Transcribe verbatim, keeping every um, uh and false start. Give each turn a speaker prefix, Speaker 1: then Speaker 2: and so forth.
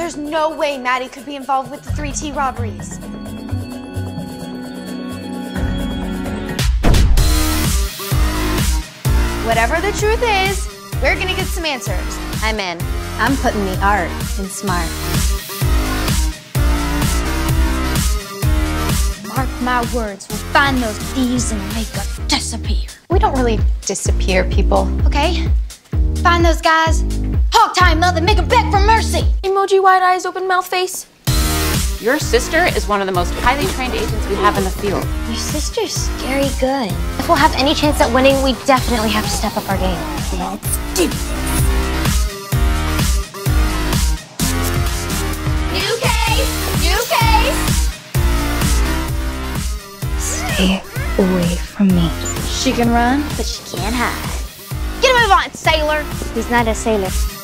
Speaker 1: There's no way Maddie could be involved with the three T robberies. Whatever the truth is, we're gonna get some answers.
Speaker 2: I'm in. I'm putting the art in smart.
Speaker 3: Mark my words, we'll find those thieves and make them disappear.
Speaker 2: We don't really disappear people.
Speaker 3: Okay? Find those guys. Hog tie mother, make them beg for mercy.
Speaker 1: Emoji wide eyes, open mouth face.
Speaker 4: Your sister is one of the most highly trained agents we have in the field.
Speaker 3: Your sister's scary good. If we'll have any chance at winning, we definitely have to step up our game. Let's do this.
Speaker 1: New case! New case!
Speaker 3: Stay away from me.
Speaker 2: She can run, but she can't hide.
Speaker 1: Get a move on, sailor!
Speaker 3: He's not a sailor.